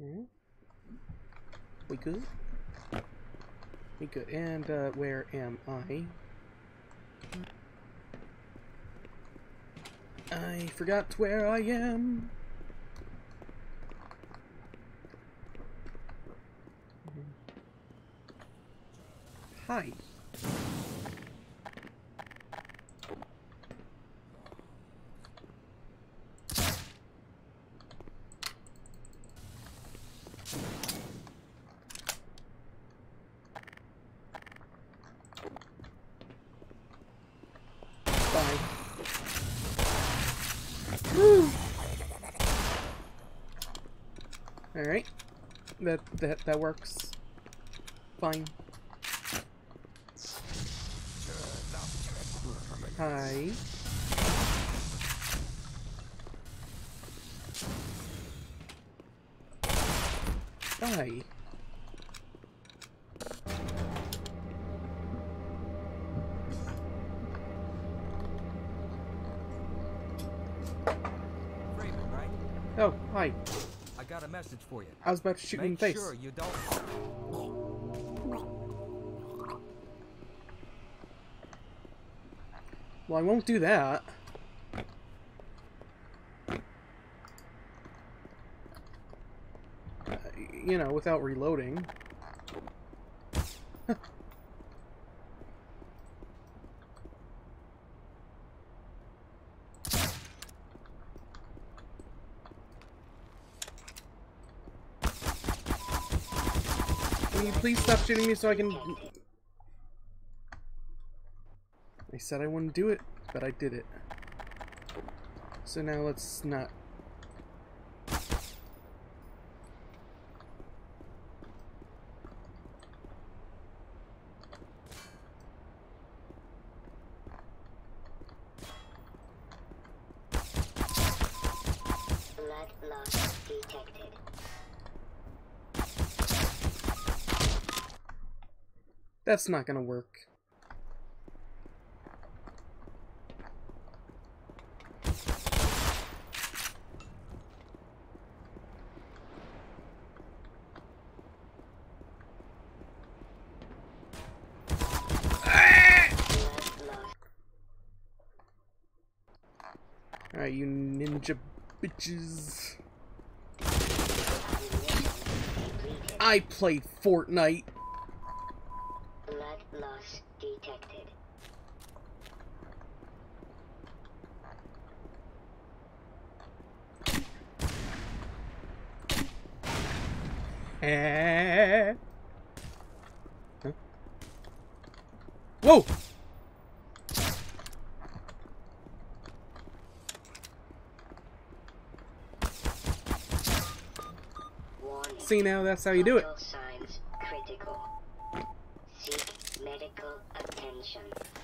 We good? We good. And, where am I? I forgot where I am. Hi. Bye. Woo! Alright. That works. Fine. Hi. Hi. Raven, right? Oh, hi. I got a message for you. I was about to shoot you in the face. Make sure you don't. Well, I won't do that. You know, without reloading. Can you please stop shooting me so I can... I said I wouldn't do it, but I did it. So now let's not... Blood loss detected. That's not gonna work. Alright, you ninja bitches. I played Fortnite. Blood loss detected. Huh? Whoa! Warning. See, now that's how you do it. Vital signs critical. Seek medical attention.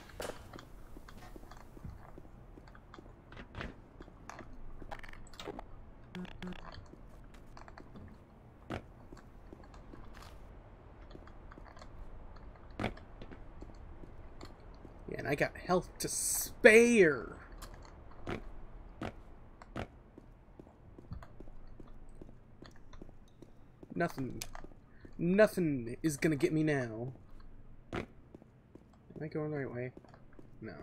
Yeah, and I got health to spare. Nothing is gonna get me now. Am I going the right way? No.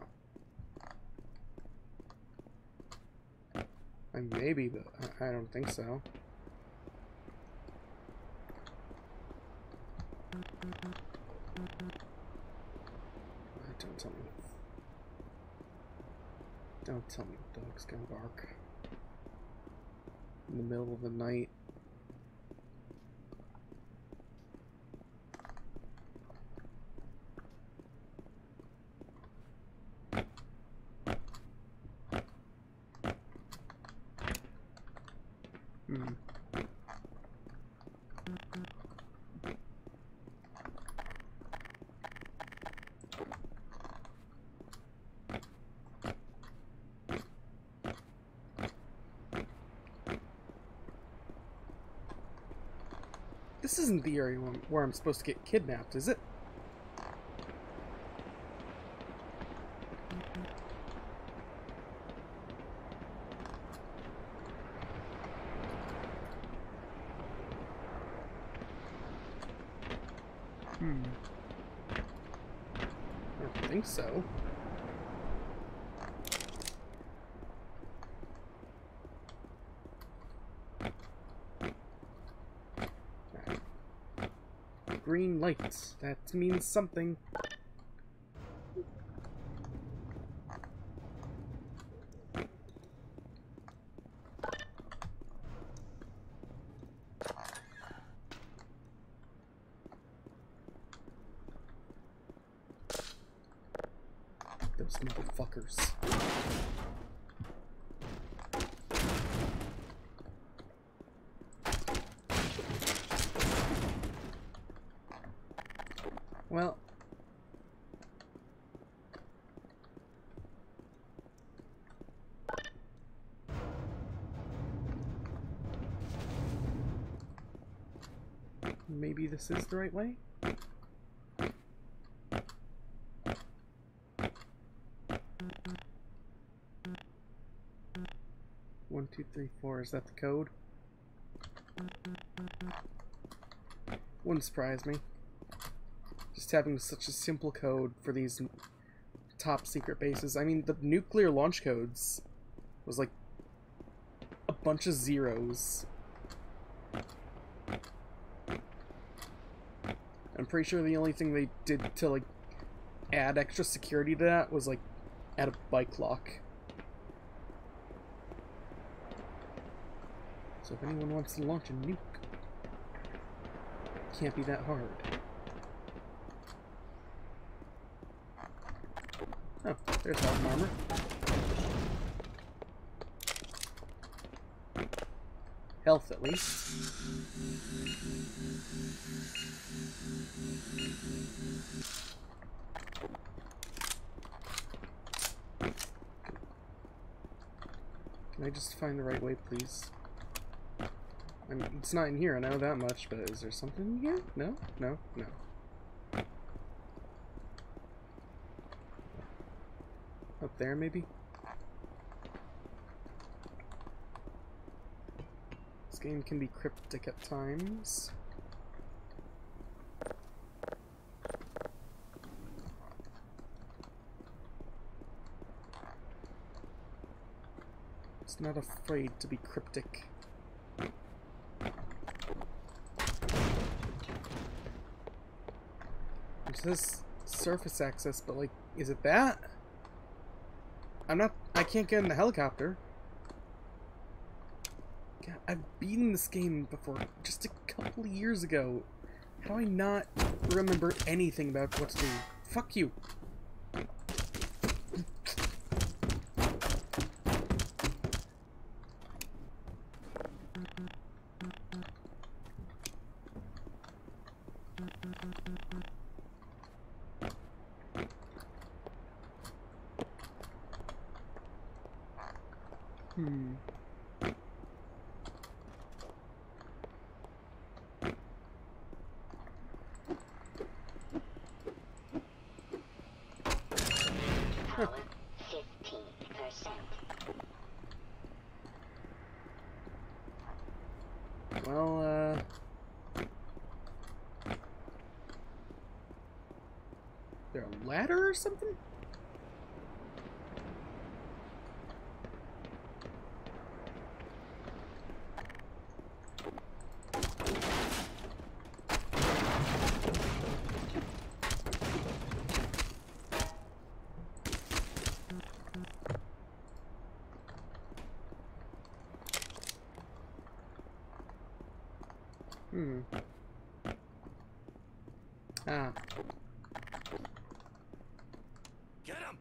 Maybe, but I don't think so. Don't tell me. Don't tell me dogs can bark in the middle of the night. This isn't the area where I'm supposed to get kidnapped, is it? think so. Green lights. That means something. Those motherfuckers. Well, maybe this is the right way? 1, 2, 3, 4. Is that the code? Wouldn't surprise me. Just having such a simple code for these top secret bases. I mean, the nuclear launch codes was like a bunch of zeros. I'm pretty sure the only thing they did to like add extra security to that was like add a bike lock. So if anyone wants to launch a nuke, it can't be that hard. Oh, there's health armor. Health, at least. Can I just find the right way, please? I mean, it's not in here, I know that much, but is there something in here? No? No? No. Up there, maybe? This game can be cryptic at times. It's not afraid to be cryptic. It says surface access, but like, is it that? I can't get in the helicopter. God, I've beaten this game before, just a couple of years ago. How do I not remember anything about what to do? Fuck you. Power 15%. Well, there a ladder or something? Ah. Get him!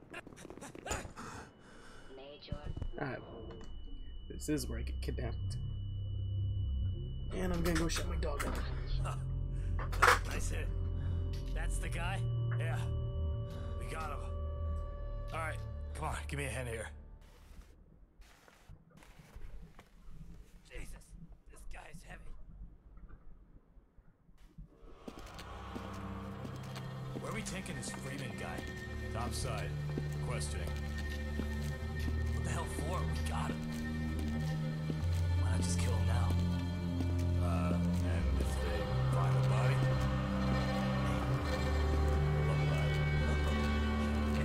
Major. Ah. This is where I get kidnapped. And I'm gonna go shut my dog up. Nice hit. That's the guy? Yeah. We got him. Alright, come on, give me a hand here. Jesus, this guy's heavy. Where are we taking this Freeman guy? Topside. Questioning. What the hell for? We got him. Why not just kill him now? And if they find a body?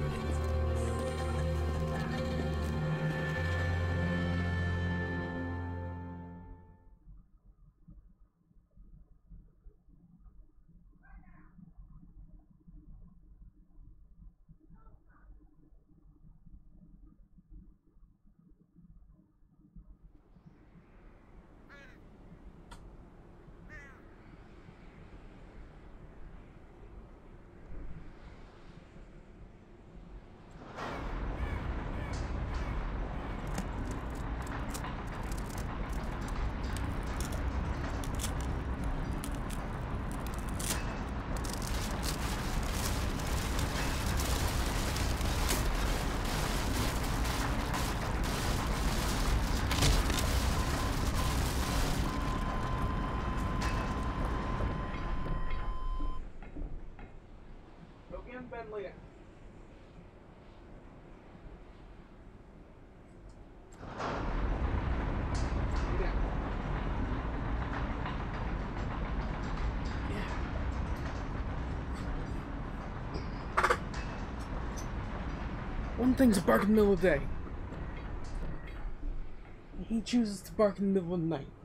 down and lay down. Lay down. Yeah. One thing to bark in the middle of the day. He chooses to bark in the middle of the night.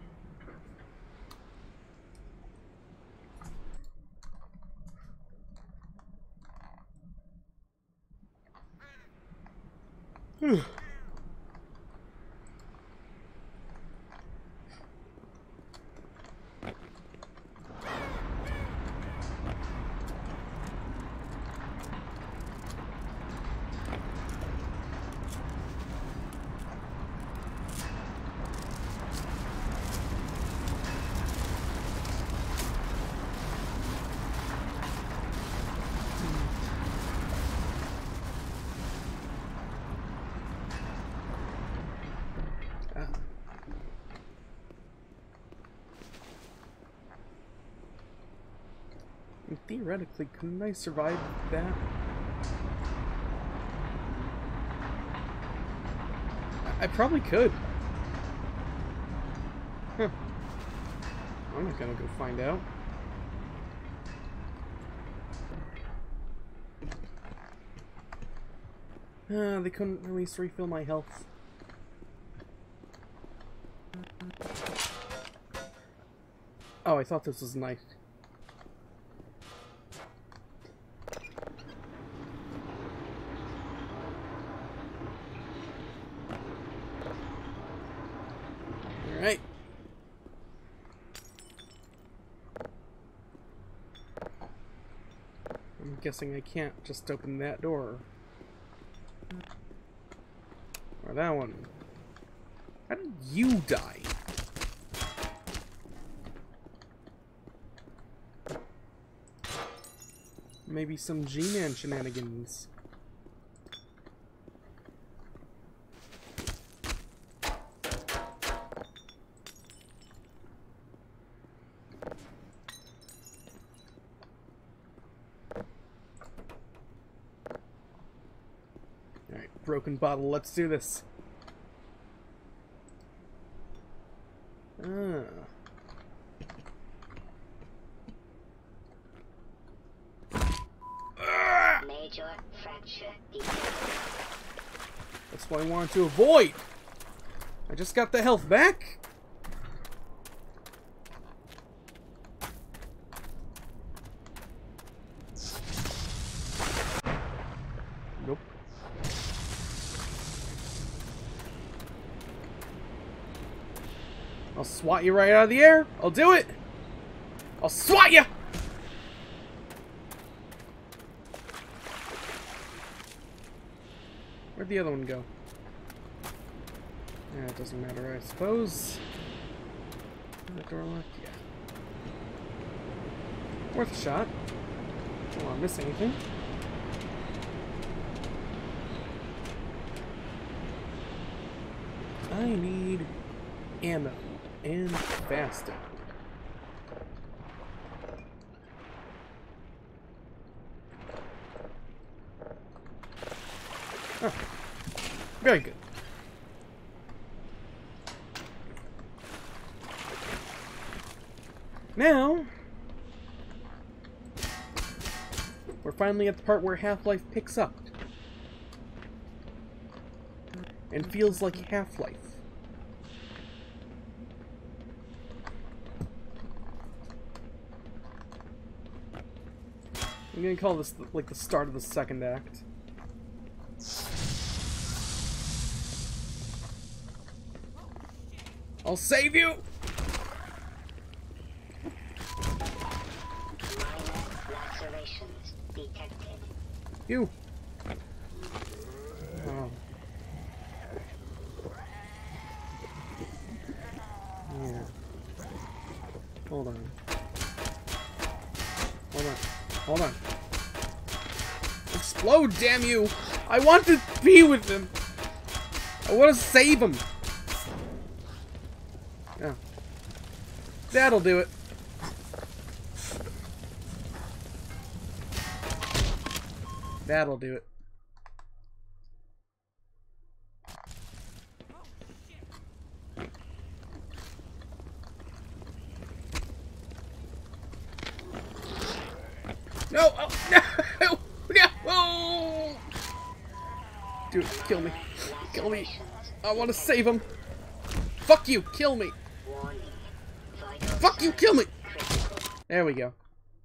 And theoretically, couldn't I survive that? I probably could. Huh. I'm not gonna go find out. They couldn't at least refill my health. Oh, I thought this was a knife. Alright. I'm guessing I can't just open that door. Or that one. How did you die? Maybe some G-Man shenanigans. Alright, broken bottle, let's do this. Major fracture detected. That's what I wanted to avoid. I just got the health back. Nope. I'll swat you right out of the air. I'll do it. I'll swat you. Where'd the other one go? Yeah, it doesn't matter, I suppose. That door locked? Yeah. Worth a shot. Don't want to miss anything. I need ammo and faster. Oh, very good. Now, we're finally at the part where Half-Life picks up. And feels like Half-Life. I'm gonna call this like the start of the second act. I'll save you! Minor lacerations detected. You! Oh. Yeah. Hold on. Hold on. Hold on. Explode, damn you! I want to be with him! I want to save him! Yeah. That'll do it. That'll do it. No! Oh, no! No! Dude, kill me. Kill me. I want to save him. Fuck you! Kill me! Fuck you! Kill me! There we go.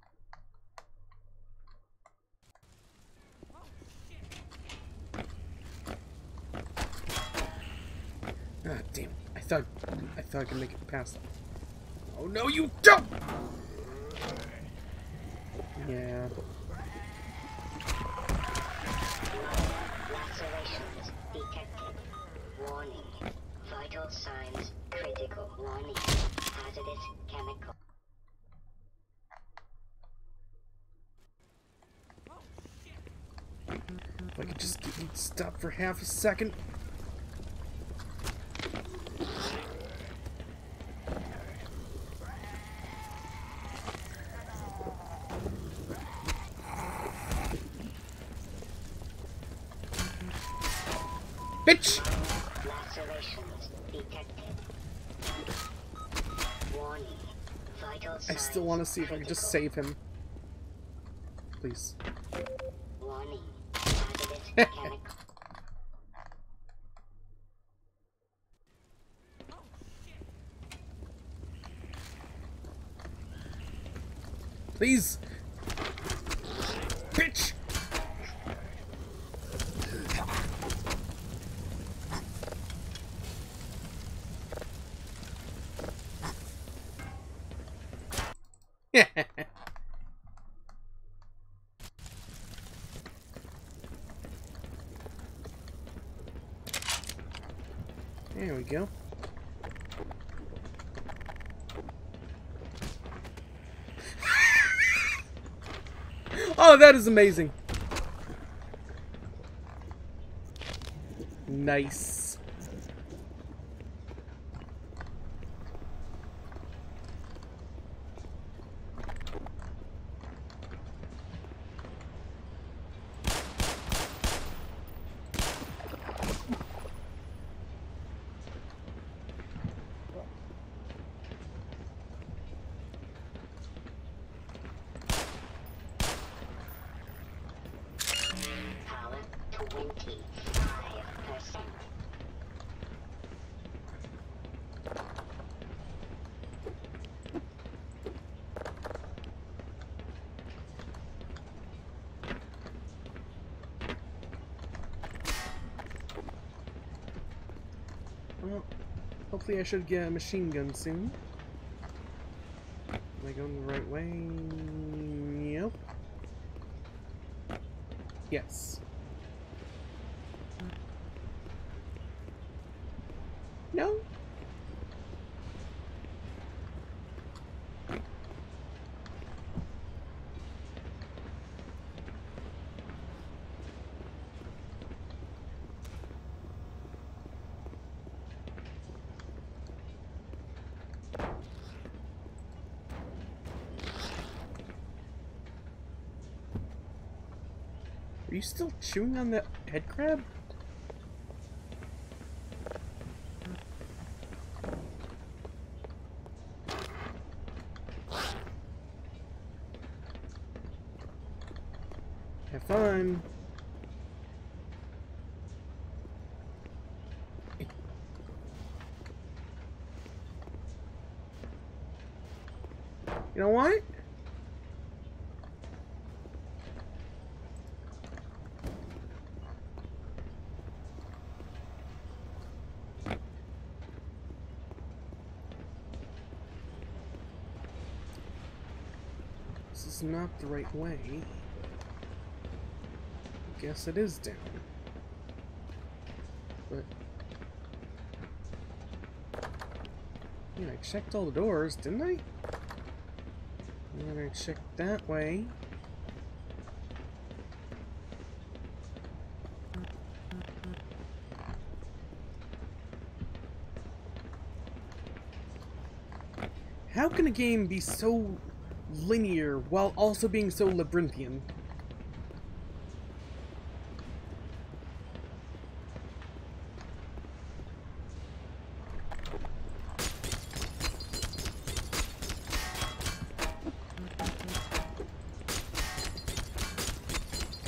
Ah, damn. I thought I could make it past. Oh no, you don't! Yeah. Lacerations detected. Warning. Vital signs critical. Warning. Hazardous chemical. If I could just stop for half a second. Bitch! Lacerations detected. Warning. Vital signs I still want to see if I can just save him. Please. Warning. Hazardous chemical. Please! Bitch! There we go. Oh, that is amazing. Nice. Power 25%. Well, hopefully I should get a machine gun soon. Am I going the right way? Yep. Yes. No? Are you still chewing on that head crab? Have fun. You know what? This is not the right way. Guess it is down. But yeah, I checked all the doors, didn't I? And then I checked that way. How can a game be so linear while also being so labyrinthian?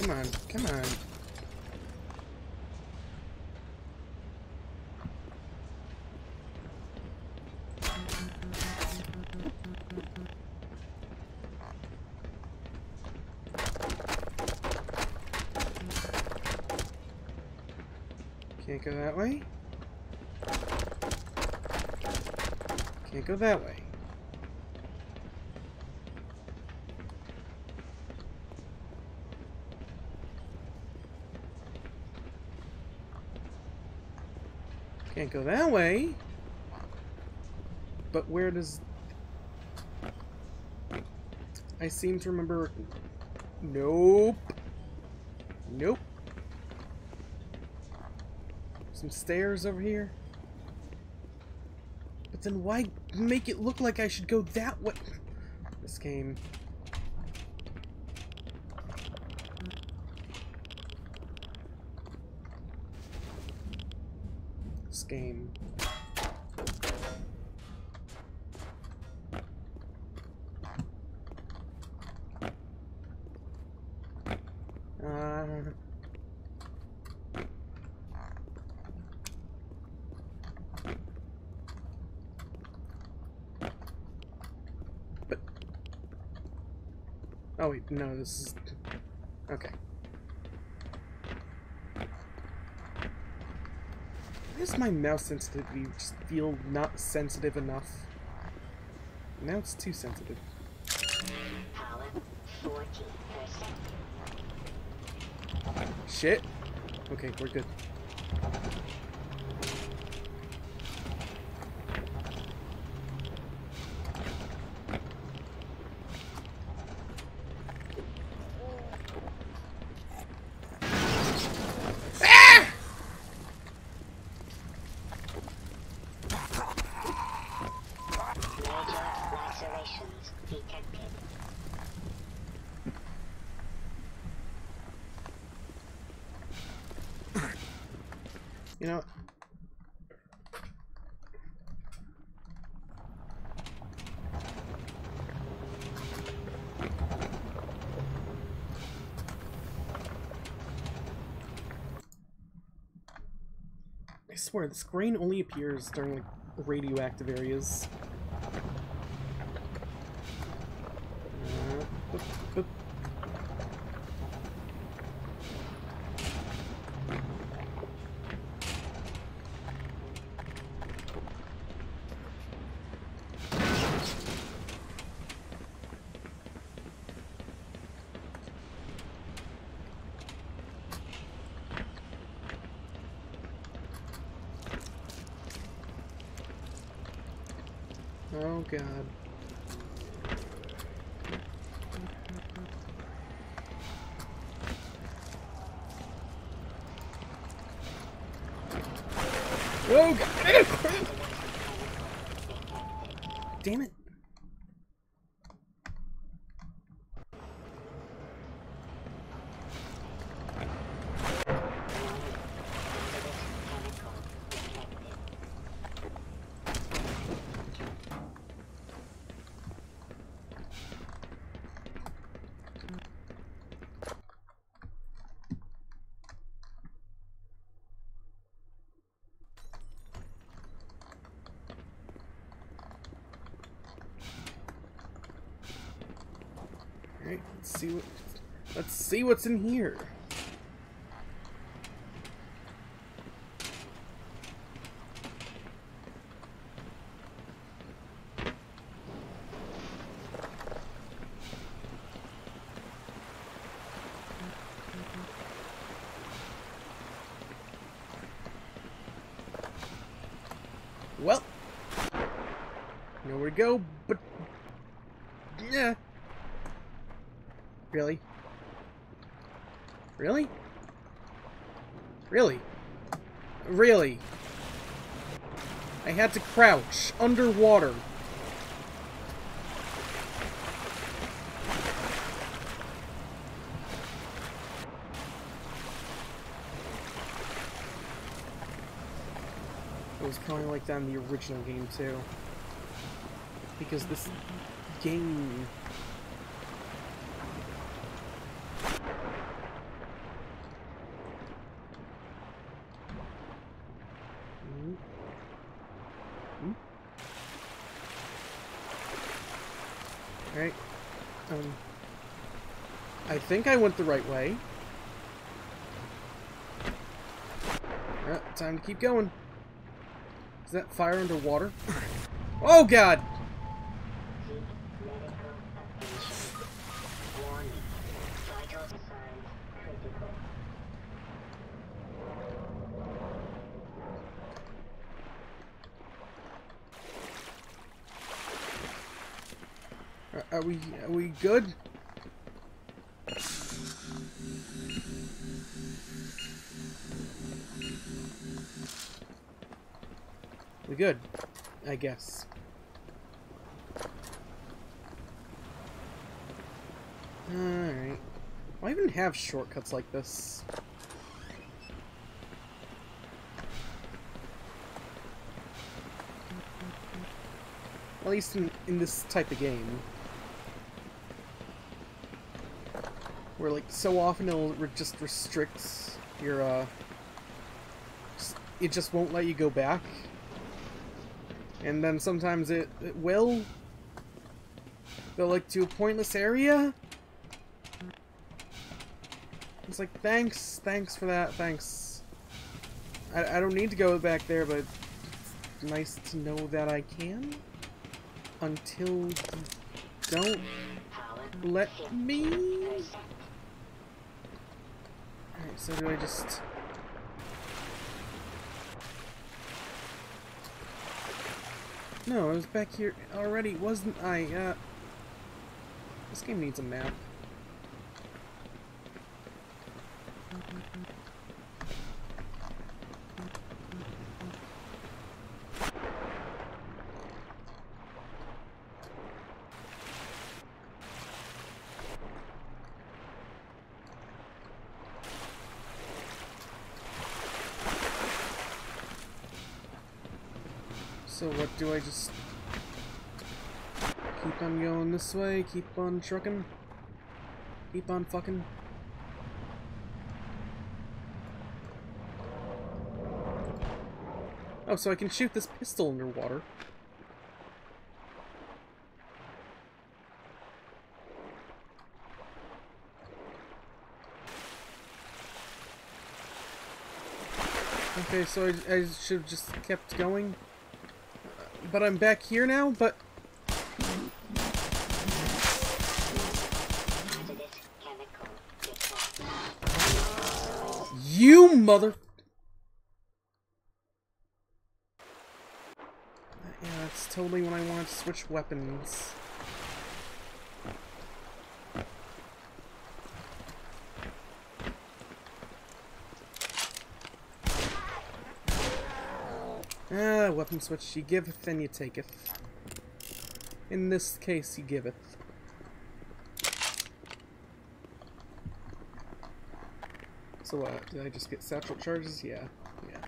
Come on, come on. Can't go that way. Can't go that way. Can't go that way. But where does... I seem to remember... Nope. Nope. Some stairs over here. But then why make it look like I should go that way? This game. This game. Oh wait, no, this is... Okay. Why does my mouse sensitivity just feel not sensitive enough? Now it's too sensitive. Power 40%. Shit. Okay, we're good. You know... I swear, this grain only appears during, like, radioactive areas. Boop. Oh god. Oh god. Damn it. Alright, let's see what's in here. Well, nowhere to go, but yeah. Really? Really? Really? Really? I had to crouch underwater. It was probably like that in the original game too. Because this game... Alright. I think I went the right way. Alright, time to keep going. Is that fire underwater? Oh god! Seek medical attention. Warning. Vital signs critical. Are we good? We good, I guess. Alright. Why even have shortcuts like this? At least in this type of game. Where, like, so often it'll just restrict your, it just won't let you go back. And then sometimes it will go, like, to a pointless area. It's like, thanks for that, thanks. I don't need to go back there, but it's nice to know that I can. Until you don't let me. Alright, so do I just... No, I was back here already, wasn't I? This game needs a map. So what do I just keep on going this way, keep on trucking, keep on fucking? Oh, so I can shoot this pistol underwater. Okay, so I should have just kept going. But I'm back here now, but... You mother... Yeah, that's totally when I wanted to switch weapons. Ah, weapon switch. You giveth and you taketh. In this case, you giveth. So what? Did I just get satchel charges? Yeah. Yeah.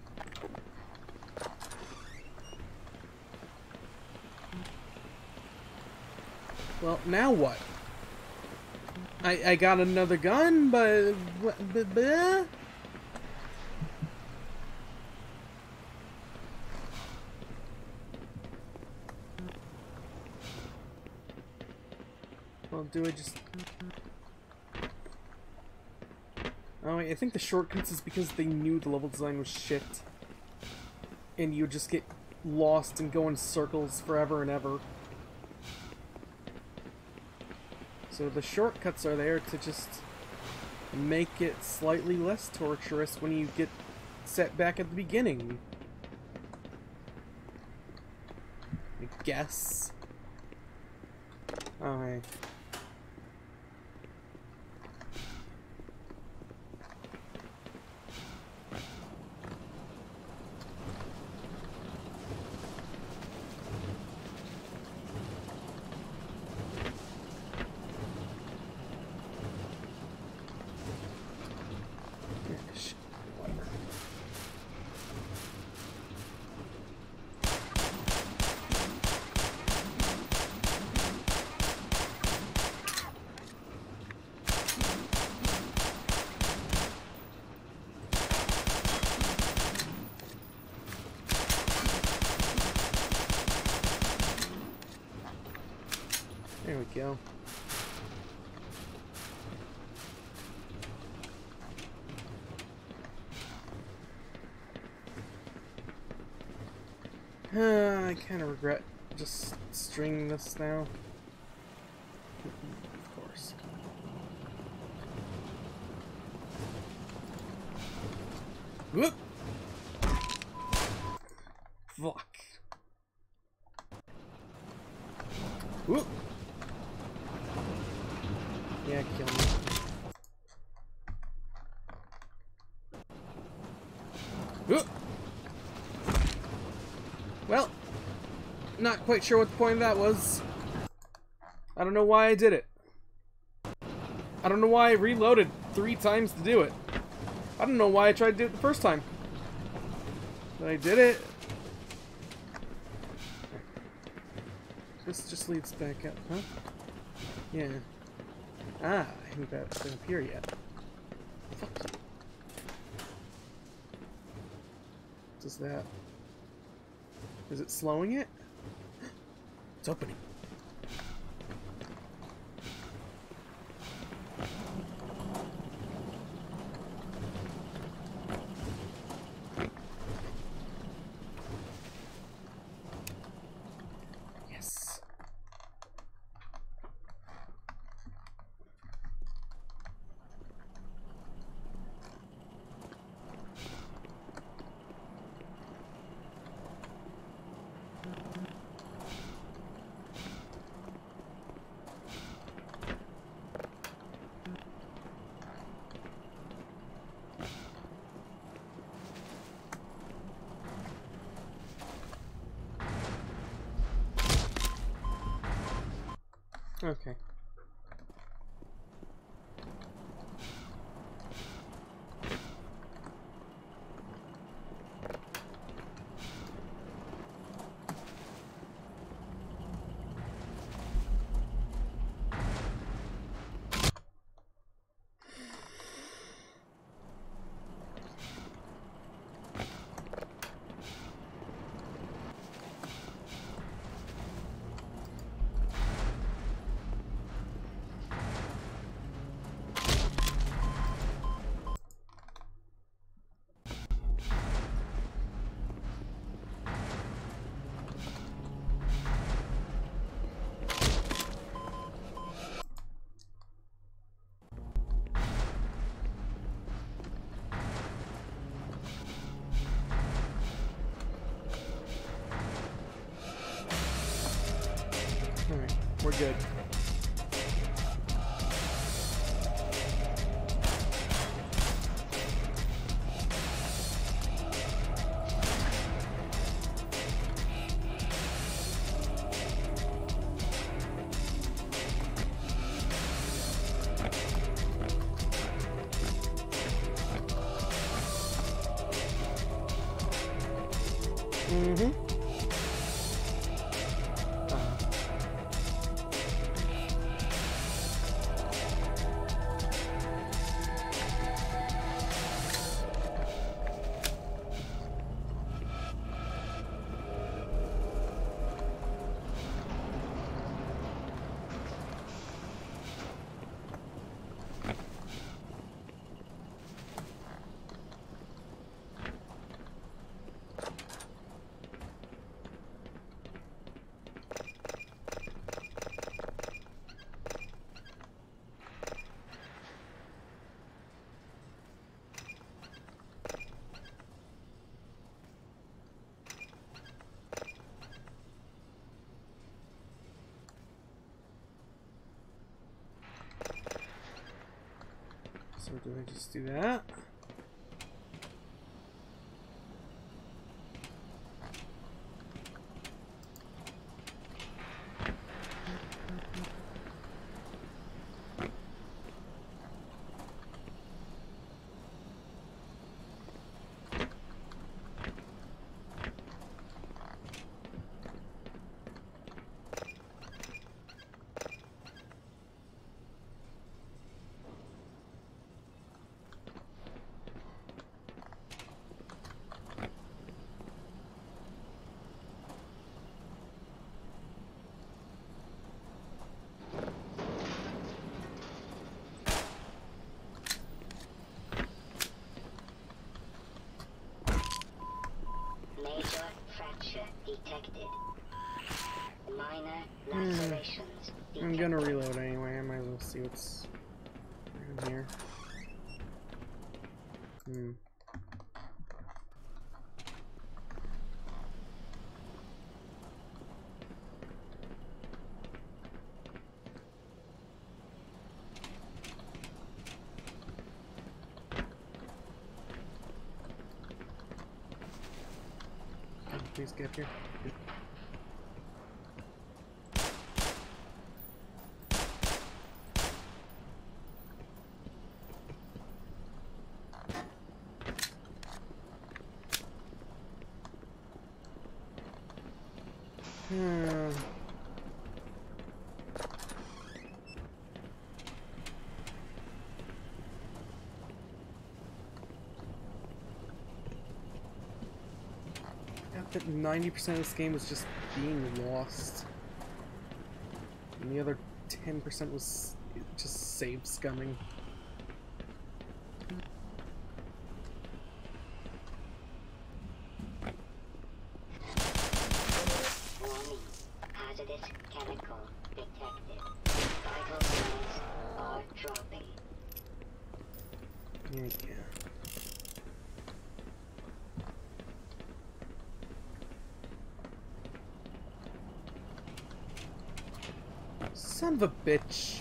Well, now what? I got another gun, but... Well, do I just... Oh, I think the shortcuts is because they knew the level design was shit. And you would just get lost and go in circles forever and ever. So the shortcuts are there to just make it slightly less torturous when you get set back at the beginning. I guess. Alright. There we go. I kind of regret just stringing this now. Of course. Whoop! Fuck. Whoop! Yeah, kill me. Whoop! Well, not quite sure what the point of that was. I don't know why I did it. I don't know why I reloaded 3 times to do it. I don't know why I tried to do it the first time. But I did it. This just leads back up, huh? Yeah. Ah, I haven't been up here yet. Fuck you. Does that... Is it slowing it? It's opening. Yes. Okay. Alright, we're good. Mm-hmm. So do I just do that? I'm gonna reload anyway. I might as well see what's in here. Please get up here. That 90% of this game was just being lost. And the other 10% was just save scumming. Warning. Hazardous chemical detected. Vital signs are dropping. Yeah. Son of a bitch.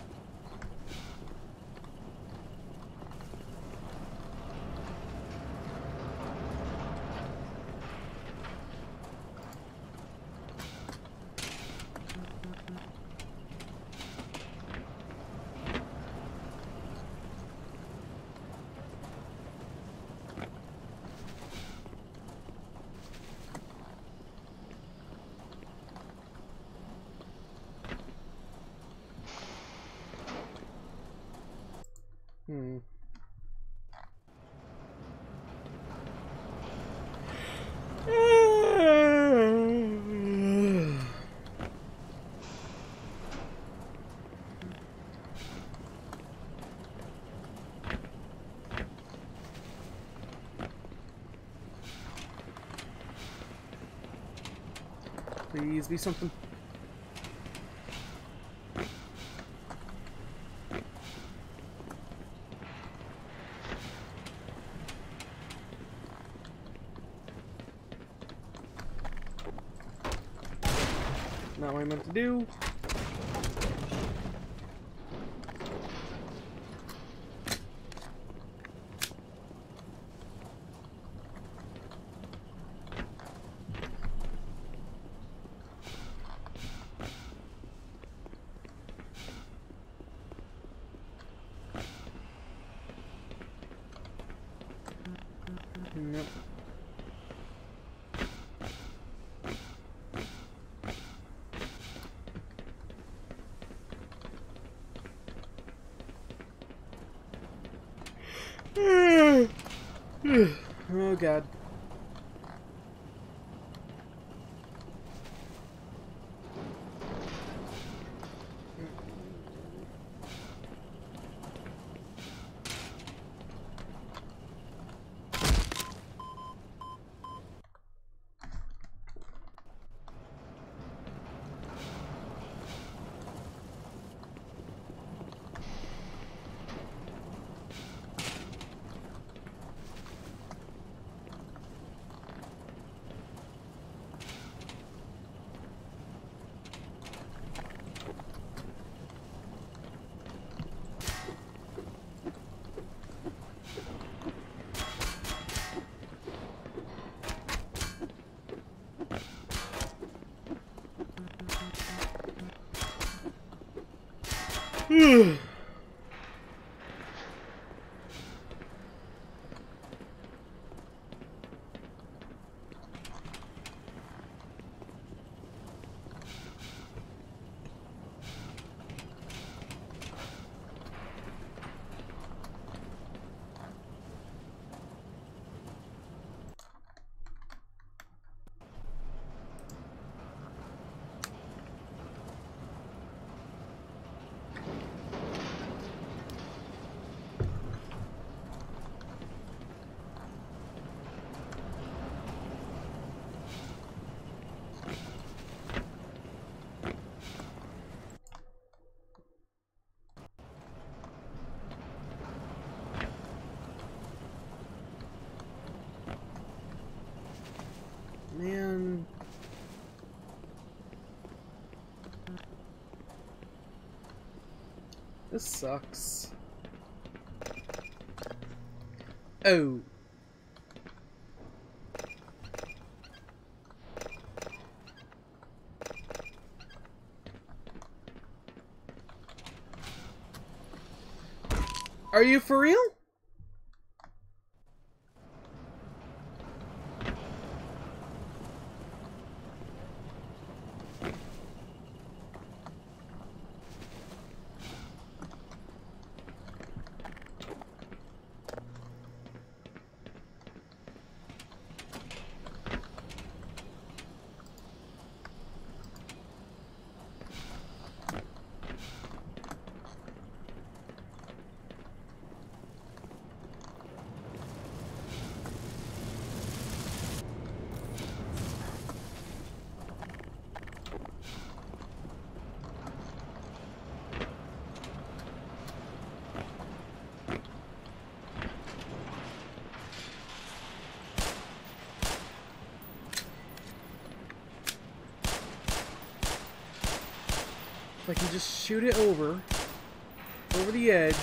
Please be something. Not what I meant to do. Nope. Oh god. Man. This sucks. Oh. Are you for real? If I can just shoot it over the edge.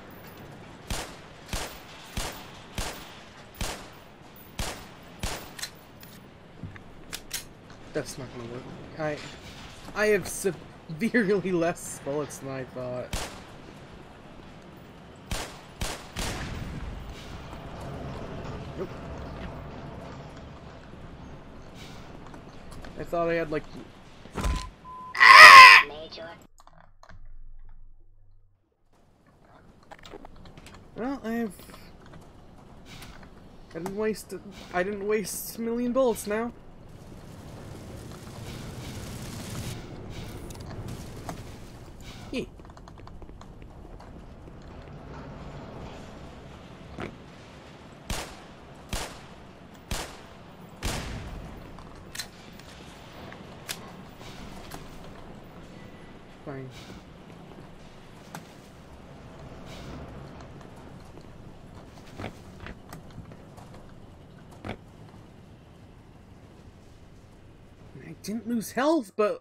That's not gonna work. I have severely less bullets than I thought. Nope. I thought I had like... Major. Well, I didn't waste a million bullets now. Hey. Fine. I didn't lose health, but...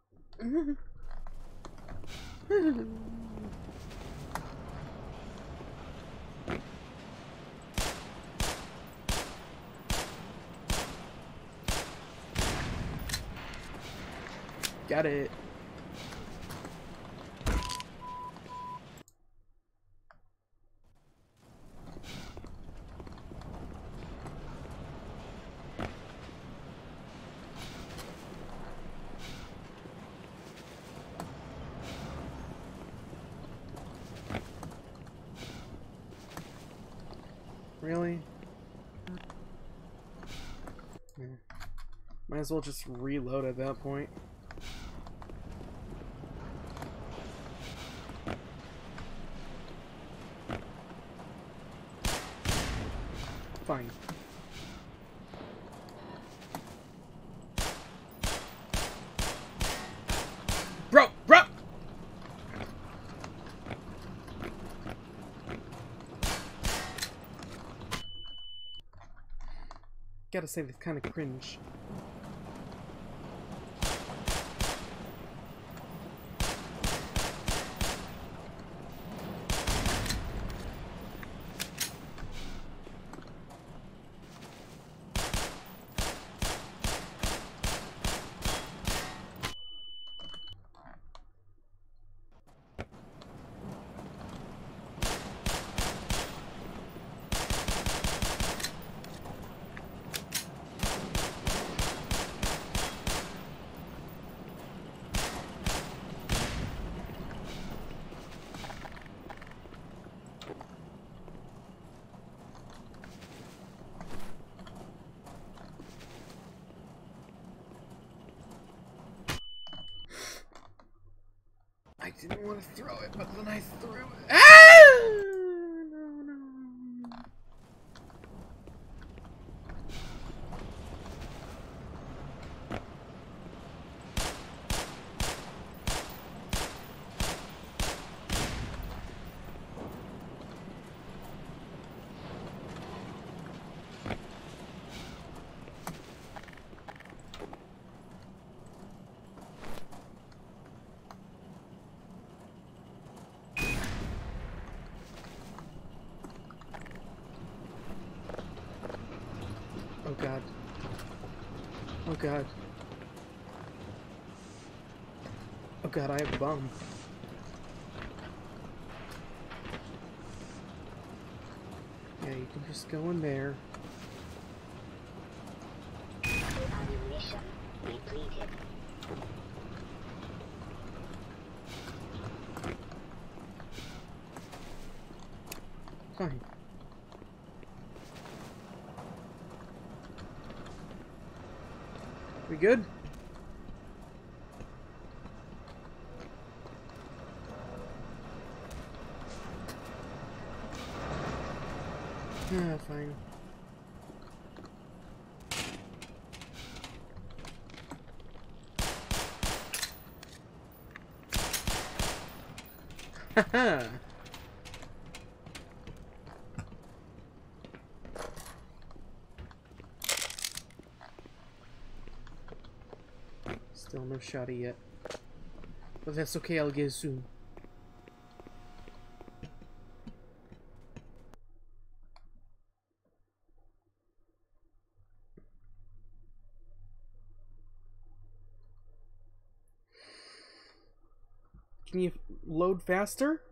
Got it. Really? Yeah. Might as well just reload at that point. Fine. Bro! Gotta say, this kind of cringe. I didn't want to throw it, but then I threw it. Ah! No. god. Oh god. Oh god, I have a bomb. Yeah, you can just go in there. Ammunition depleted. Fine. We good? Yeah, fine. Haha! Still no shotty yet. But that's okay, I'll get it soon. Can you load faster?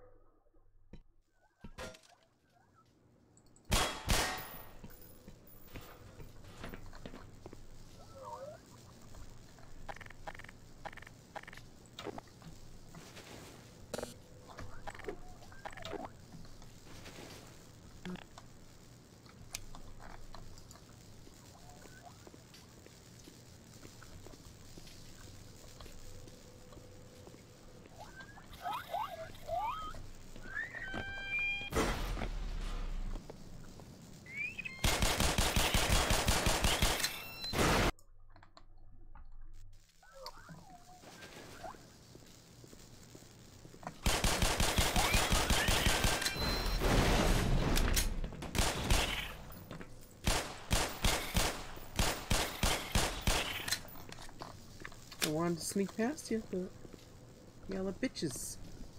I wanted to sneak past you, but y'all are bitches.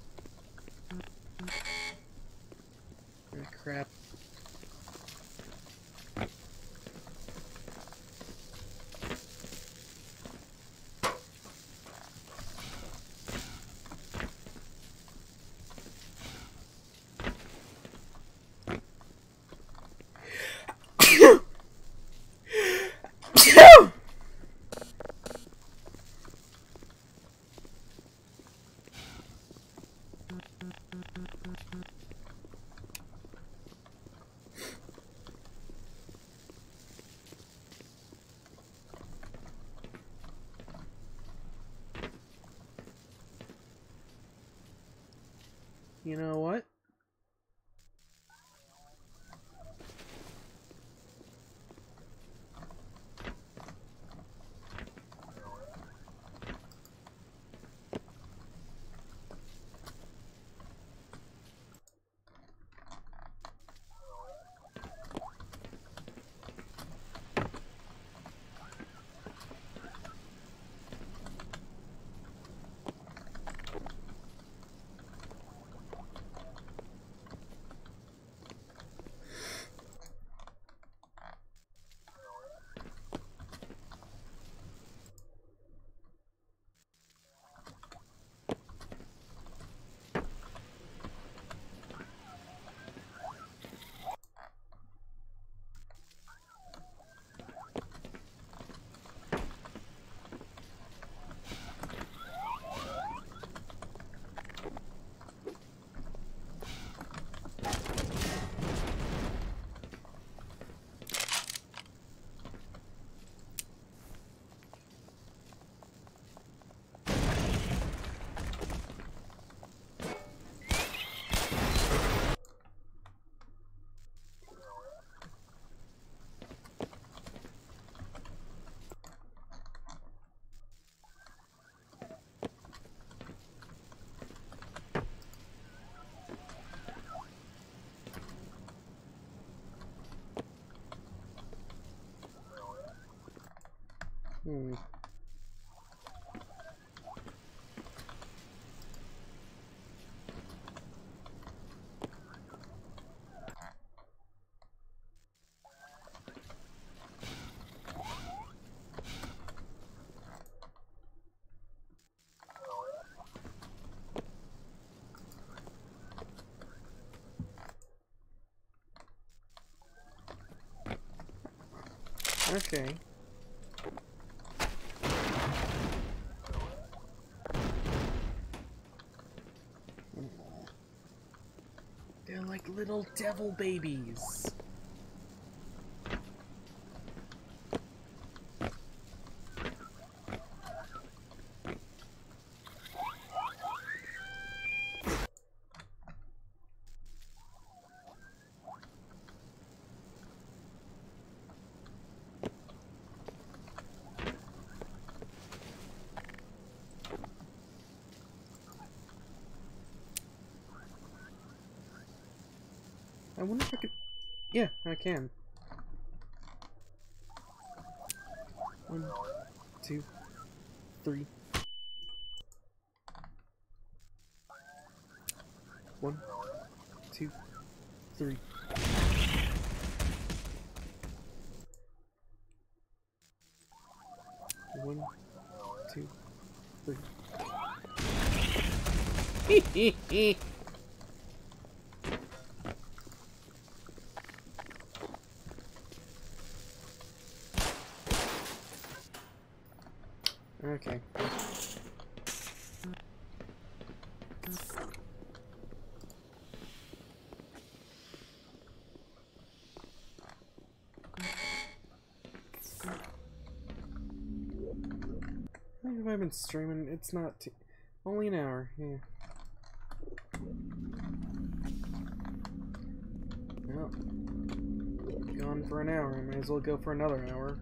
Ah, crap. You know what? Hmm. Okay. They're like little devil babies. I wonder if I could... Yeah, I can. 1, 2, 3. 1, 2, 3. One, two, three. Okay. How long have I been streaming? It's not only an hour. Yeah. Well, gone for an hour. I might as well go for another hour.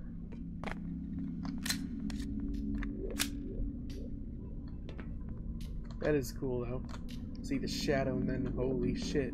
That is cool, though. See the shadow and then holy shit.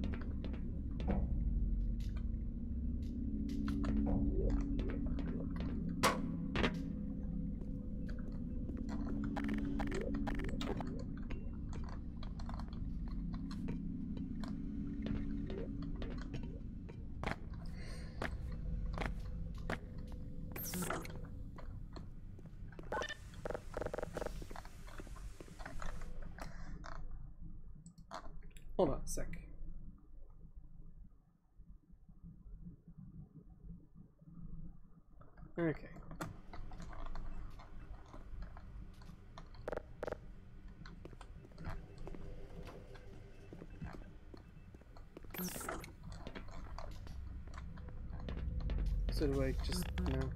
Hold on a sec. Okay. So do I just, you know...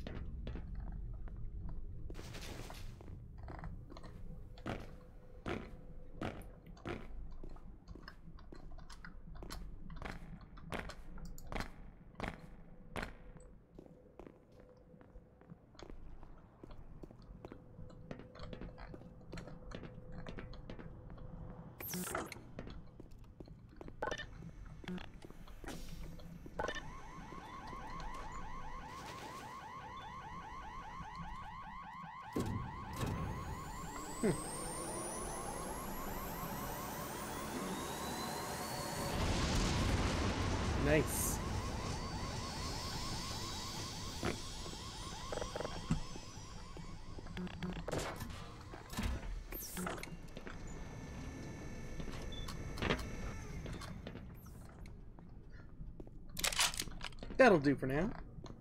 Nice. That'll do for now.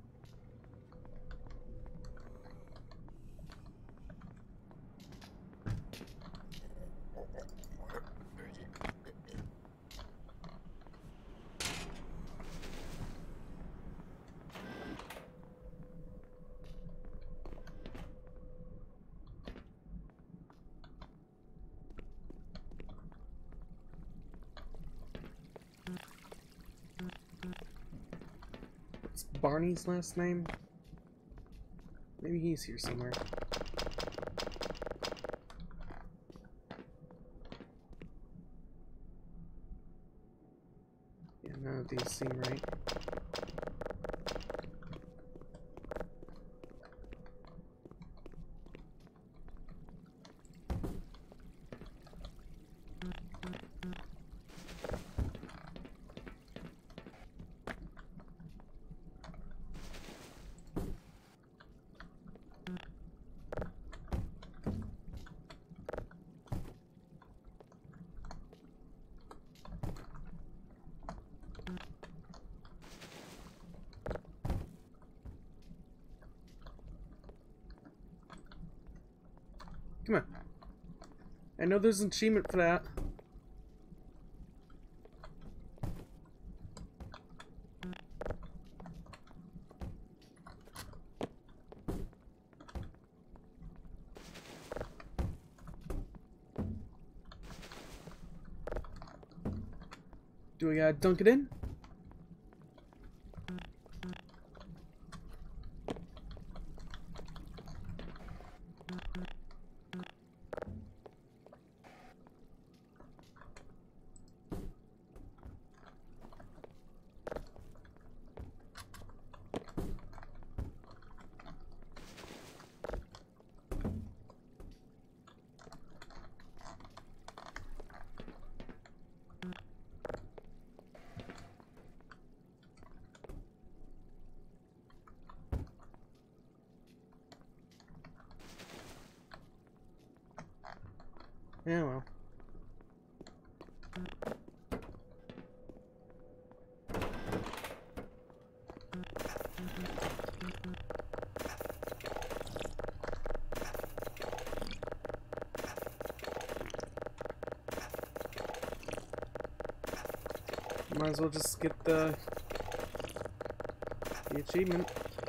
What's Barney's last name? Maybe he's here somewhere. Yeah, none of these seem right. Come on. I know there's an achievement for that. Do we gotta dunk it in? Yeah, well. Might as well just get the achievement.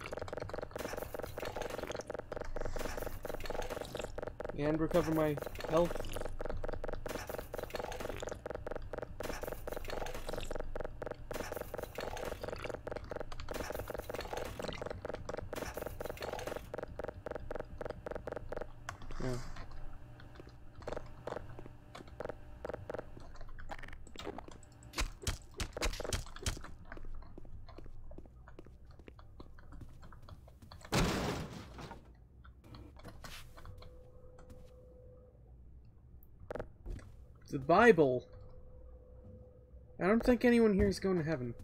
And recover my health. Yeah. The Bible. I don't think anyone here is going to heaven.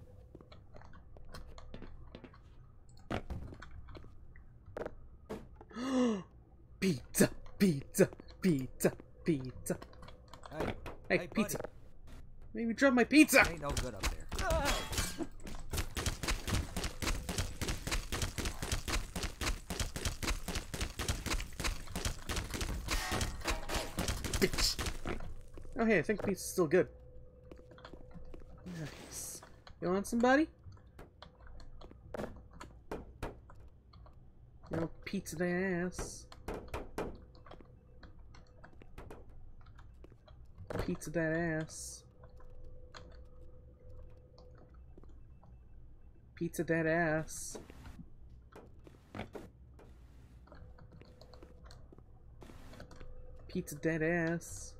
Pizza, pizza, pizza, pizza. Hey, pizza. Buddy. Maybe drop my pizza. Ain't no good up there. Bitch. Oh, hey, I think pizza's still good. Nice. You want somebody? No pizza the ass. Pizza that ass. Pizza that ass. Pizza that ass.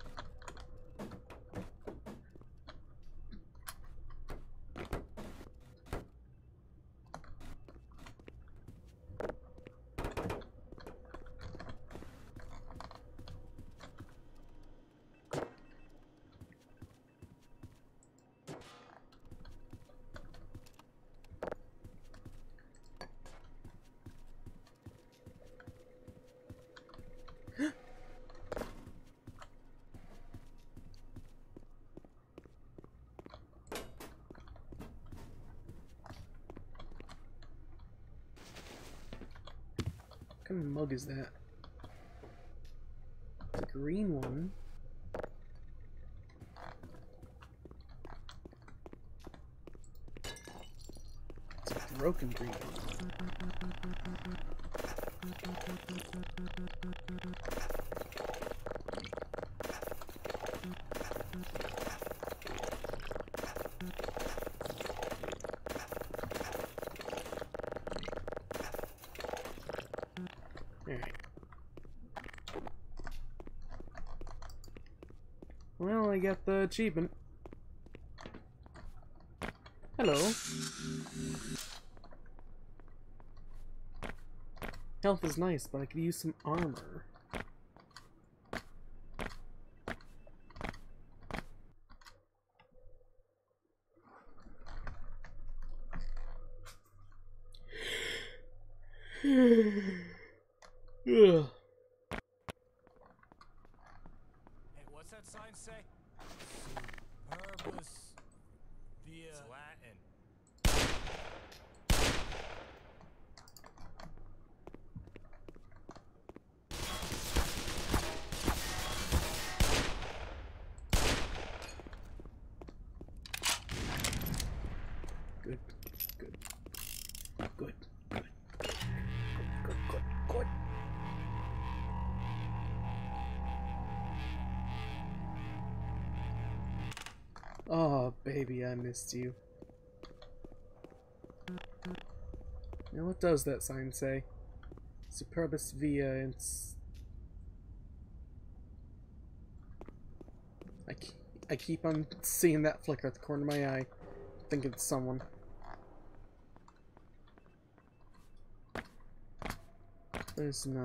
What kind of mug is that? It's a green one. It's a broken green one. Alright. Well, I got the achievement. Hello. Health is nice, but I could use some armor. Ugh. Hey, what's that sign say? Superbus via... It's Latin. baby, I missed you. Now, what does that sign say? Superbus via ins... I keep on seeing that flicker at the corner of my eye. I think it's someone. There's no...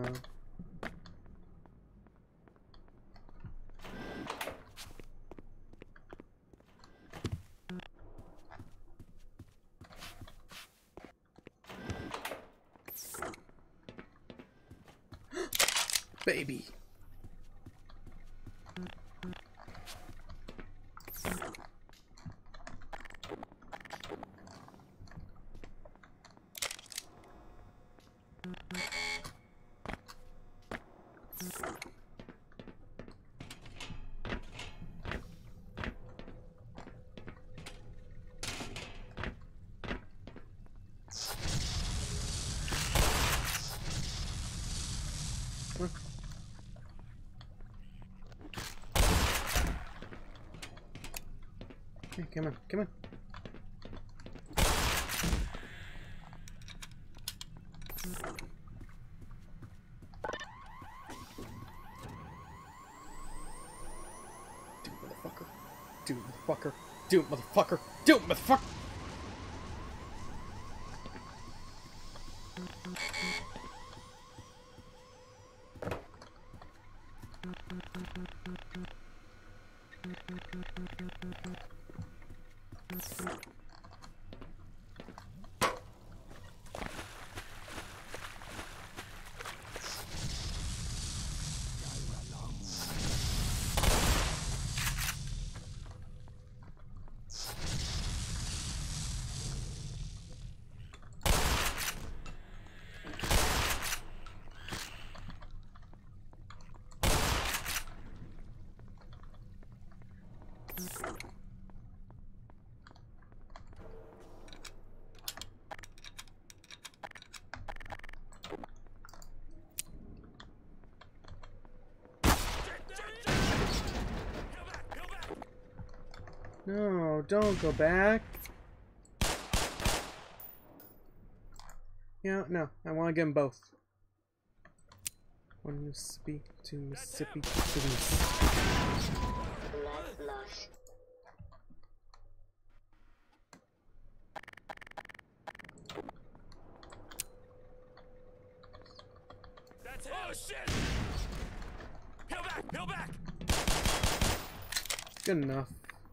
Baby. Hey, come on, come on. Do it, motherfucker. Do it, motherfucker. Do it, motherfucker. Do it, motherfucker. No, don't go back. Yeah, no, I want to get them both. One Mississippi, two Mississippi, two Blood loss. That's it! Oh shit! Peel back! Peel back! Good enough.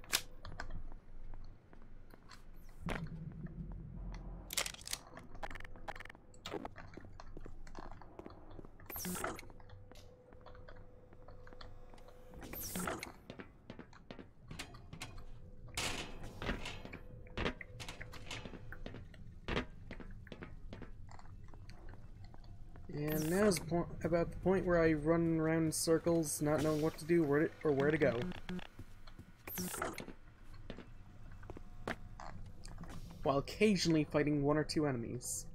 And now's about the point where I run around in circles, not knowing what to do, where to go. While occasionally fighting one or two enemies.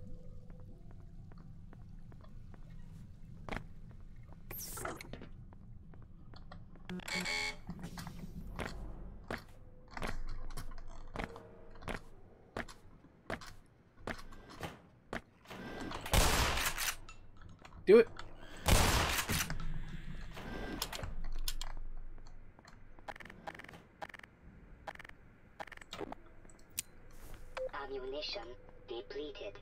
Do it! Ammunition depleted.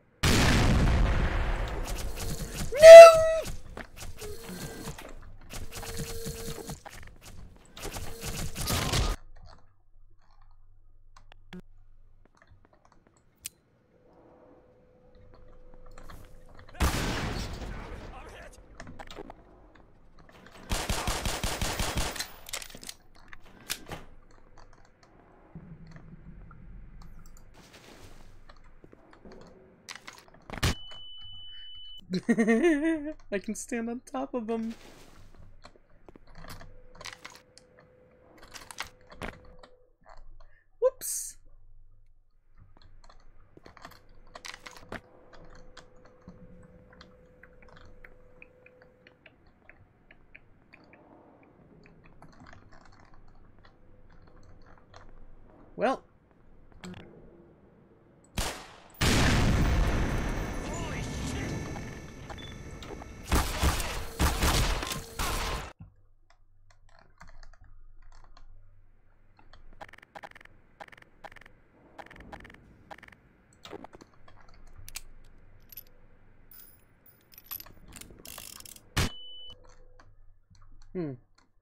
No! I'm hit! I can stand on top of them. Whoops. Well. Holy shit! Hmm.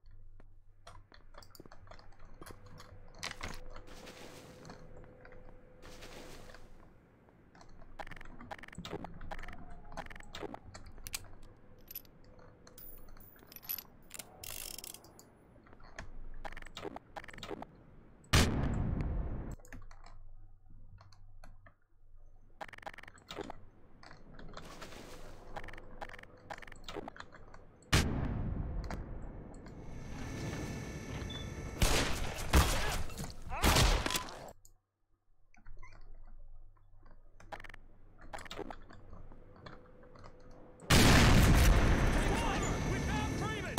We found Freeman!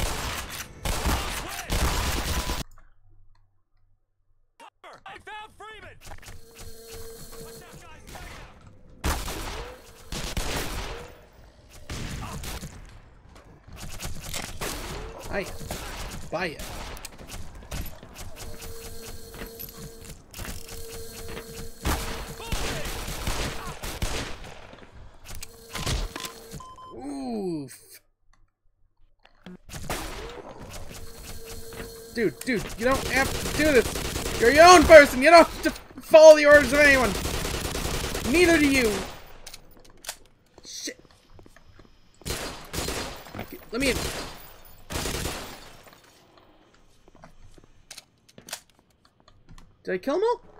Cover! I found Freeman! Watch out, guys! Stay out! Hi. Bye. Oof. Dude, you don't have to do this. You're your own person. You don't have to follow the orders of anyone. Neither do you. Shit. Let me in. Did I kill them all?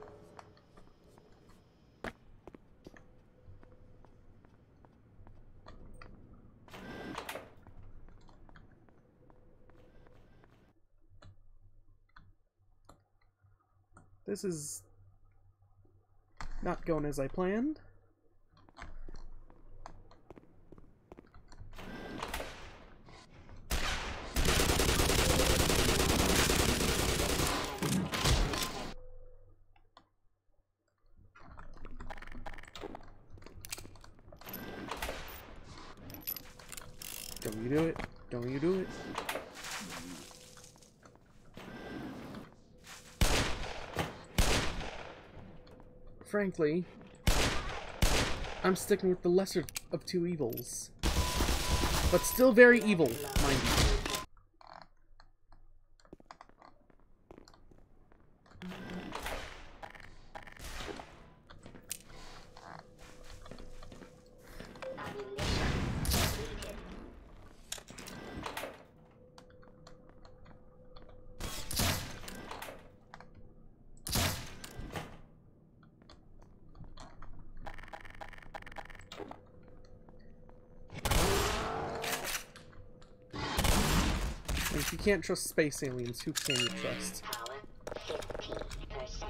This is not going as I planned. Don't you do it. Don't you do it. Frankly, I'm sticking with the lesser of two evils. But still very evil, mind you. If you can't trust space aliens, who can you trust? Power 15%.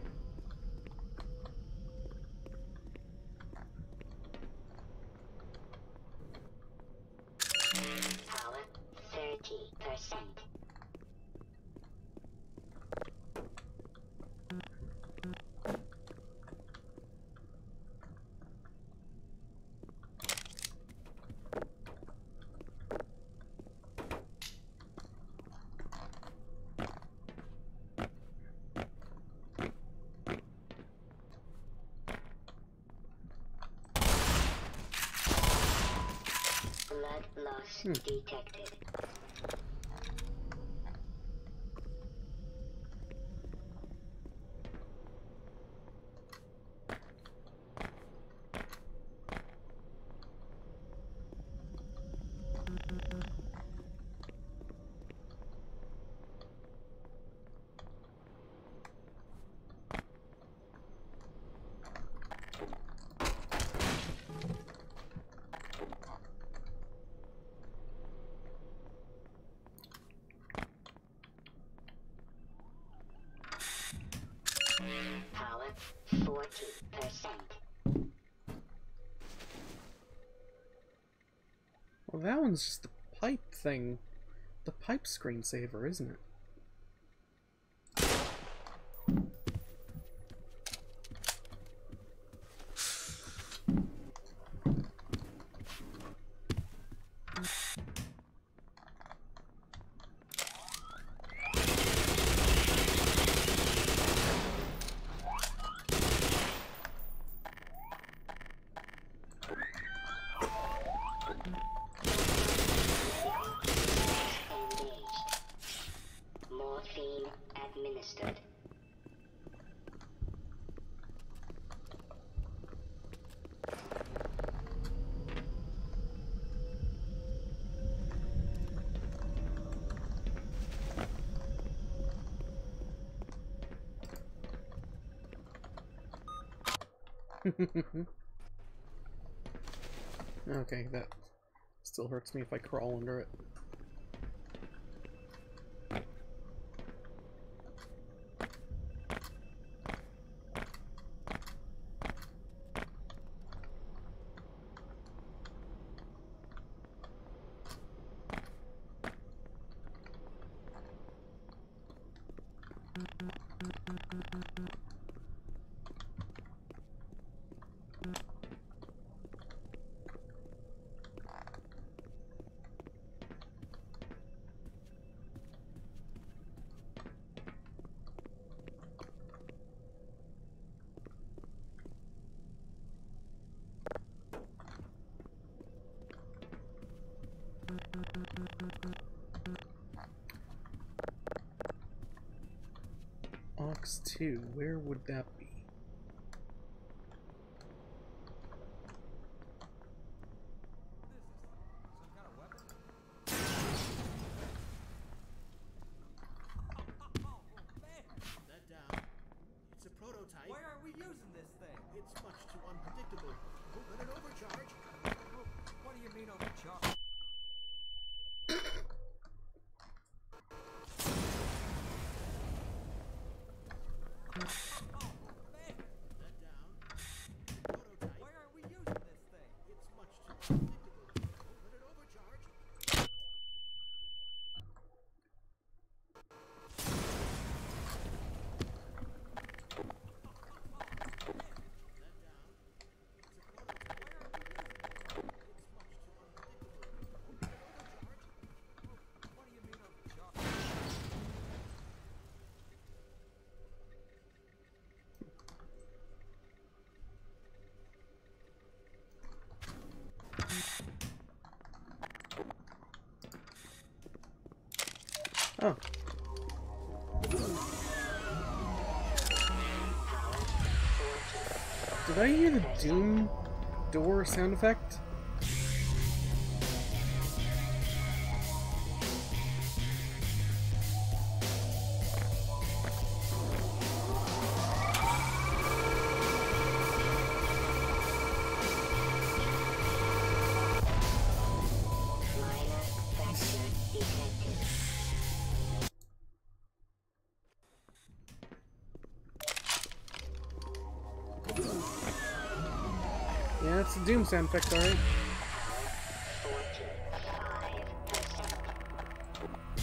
Power 30%. Blood loss detected. Power 40%. Well, that one's just the pipe thing. The pipe screensaver, isn't it? Okay, that still hurts me if I crawl under it. Ox 2, where would that be? That down. It's a prototype. Why aren't we using this thing? It's much too unpredictable. We'll let it overcharge. What do you mean overcharge? That down. Prototype. Why aren't we using this thing? It's much too unpredictable. We'll let it overcharge. That down. It's a prototype. Why aren't we using this thing? It's much too unpredictable. We'll let it overcharge. What do you mean overcharge? Oh. Did I hear the Doom door sound effect? Minor fracture detected. Yeah, it's the Doom sound effect, alright. 45%.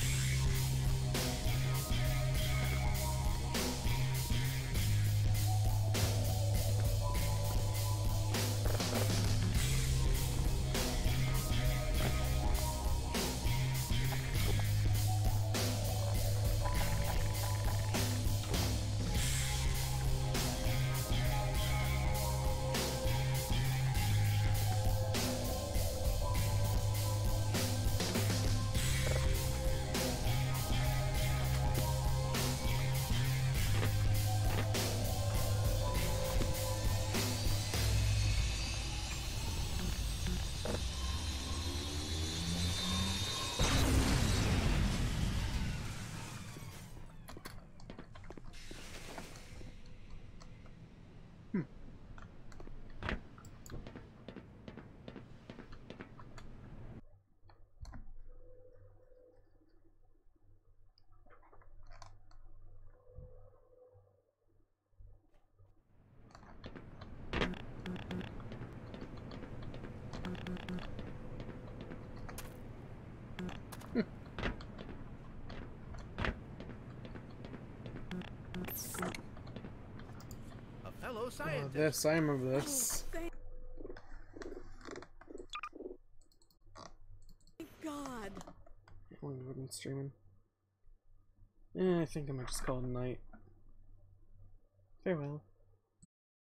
A fellow Oh, scientist. this, I remember this. Thank God. When we've been streaming. I think I might just call it a night. Farewell.